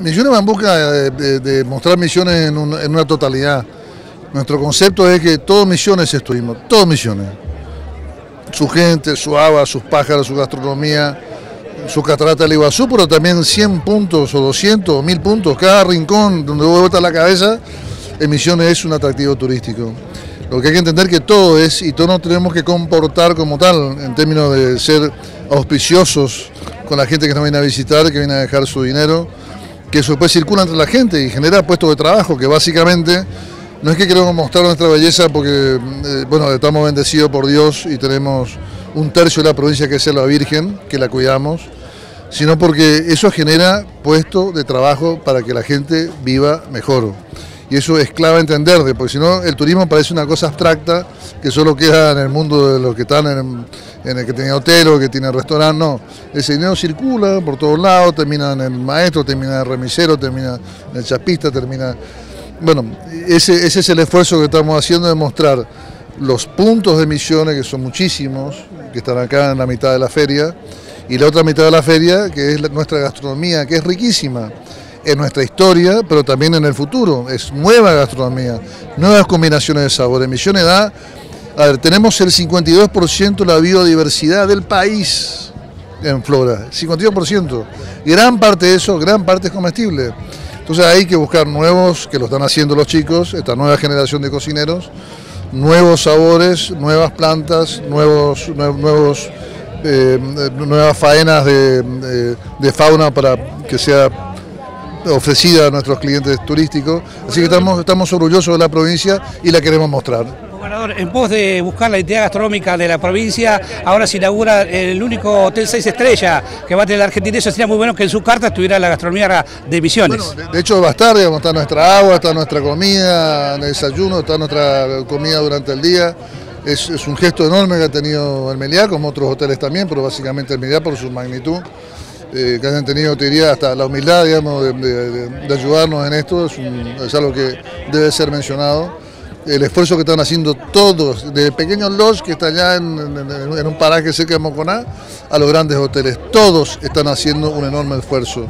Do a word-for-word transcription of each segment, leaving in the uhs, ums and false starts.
Misiones va en busca de, de, de mostrar Misiones en, un, en una totalidad. Nuestro concepto es que todo Misiones es turismo, todo Misiones. Su gente, su agua, sus pájaros, su gastronomía, su catarata del Iguazú, pero también cien puntos o doscientos o mil puntos, cada rincón donde vos botas la cabeza, en Misiones es un atractivo turístico. Lo que hay que entender que todo es, y todos nos tenemos que comportar como tal, en términos de ser auspiciosos con la gente que nos viene a visitar, que viene a dejar su dinero, que eso después circula entre la gente y genera puestos de trabajo, que básicamente no es que queremos mostrar nuestra belleza porque, eh, bueno, estamos bendecidos por Dios y tenemos un tercio de la provincia que es la Virgen, que la cuidamos, sino porque eso genera puestos de trabajo para que la gente viva mejor. Y eso es clave entender, porque si no el turismo parece una cosa abstracta que solo queda en el mundo de los que están en, en el que tienen hotel o que tienen restaurante. No, ese dinero circula por todos lados, termina en el maestro, termina en el remisero, termina en el chapista, termina... Bueno, ese, ese es el esfuerzo que estamos haciendo de mostrar los puntos de Misiones, que son muchísimos, que están acá en la mitad de la feria, y la otra mitad de la feria, que es la, nuestra gastronomía, que es riquísima en nuestra historia, pero también en el futuro. Es nueva gastronomía, nuevas combinaciones de sabores. Misiones da, a ver, tenemos el cincuenta y dos por ciento de la biodiversidad del país en flora, cincuenta y dos por ciento. Gran parte de eso, gran parte es comestible. Entonces hay que buscar nuevos, que lo están haciendo los chicos, esta nueva generación de cocineros, nuevos sabores, nuevas plantas, nuevos, nuevos, eh, nuevas faenas de, de, de fauna para que sea ofrecida a nuestros clientes turísticos. Así que estamos, estamos orgullosos de la provincia y la queremos mostrar. Gobernador, en pos de buscar la identidad gastronómica de la provincia, ahora se inaugura el único hotel seis estrellas que va a tener la Argentina. Eso sería muy bueno que en su carta estuviera la gastronomía de Misiones. Bueno, de, de hecho va a estar, digamos, está nuestra agua, está nuestra comida, el desayuno, está nuestra comida durante el día. Es, es un gesto enorme que ha tenido el Meliá, como otros hoteles también, pero básicamente el Meliá por su magnitud. Eh, que hayan tenido, te diría, hasta la humildad, digamos, de, de, de ayudarnos en esto, es, un, es algo que debe ser mencionado. El esfuerzo que están haciendo todos, de pequeños lodge que está allá en, en, en un paraje cerca de Moconá, a los grandes hoteles, todos están haciendo un enorme esfuerzo.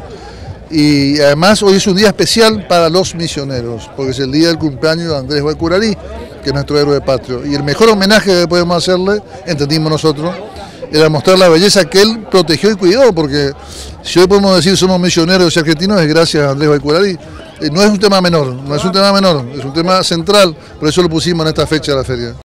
Y además hoy es un día especial para los misioneros, porque es el día del cumpleaños de Andrés Guaycurarí, que es nuestro héroe patrio. Y el mejor homenaje que podemos hacerle, entendimos nosotros, era mostrar la belleza que él protegió y cuidó, porque si hoy podemos decir somos misioneros y argentinos es gracias a Andrés Guaycurarí. No es un tema menor, no es un tema menor, es un tema central, por eso lo pusimos en esta fecha de la feria.